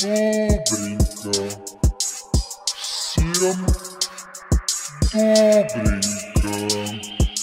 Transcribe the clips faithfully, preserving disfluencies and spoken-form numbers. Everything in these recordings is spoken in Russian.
Добренько. Всем добренько.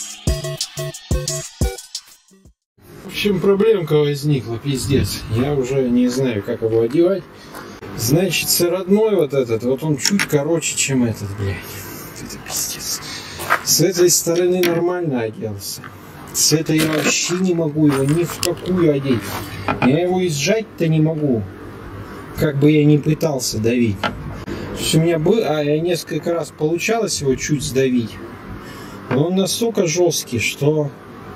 В общем, проблемка возникла, пиздец. Я уже не знаю, как его одевать. Значит, родной вот этот, вот он чуть короче, чем этот, блядь. Это пиздец. С этой стороны нормально оделся. С этой я вообще не могу его ни в какую одеть. Я его и сжать-то не могу. Как бы я ни пытался давить. То есть у меня был, а я несколько раз получалось его чуть сдавить. Но он настолько жесткий, что...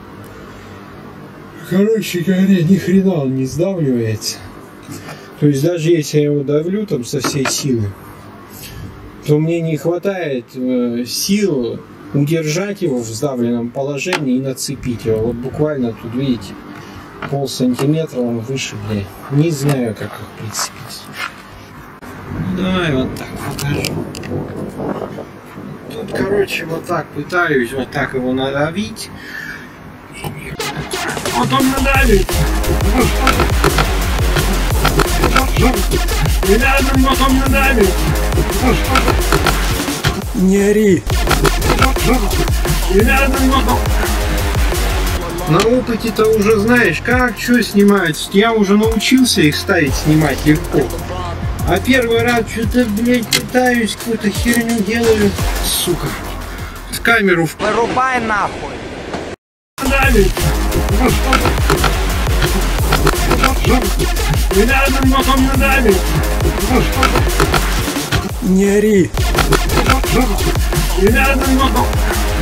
Короче говоря, ни хрена он не сдавливается. То есть даже если я его давлю там со всей силы, то мне не хватает э, сил удержать его в сдавленном положении и нацепить его. Вот буквально тут, видите, пол сантиметра он выше, блядь. Не знаю, как их прицепить. Давай вот так покажу. Тут, короче, вот так пытаюсь вот так его надавить. Вот он надавит. И рядом вот он надавит. Не ори. И рядом вот он. На опыте-то уже знаешь, как что снимать. Я уже научился их ставить, снимать легко. А первый раз что-то, блядь, пытаюсь, какую-то херню делаю. Сука. С камеру в... Вырубай нахуй. Давит. И рядом вот он надавит. Не ори. И рядом вот он.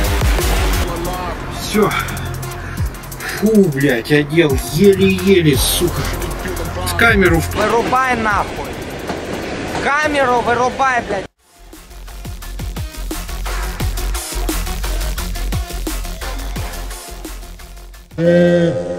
Все. Фу, блядь, одел еле-еле, сука. С камеру в... Вырубай нахуй. Камеру вырубай, блядь. Э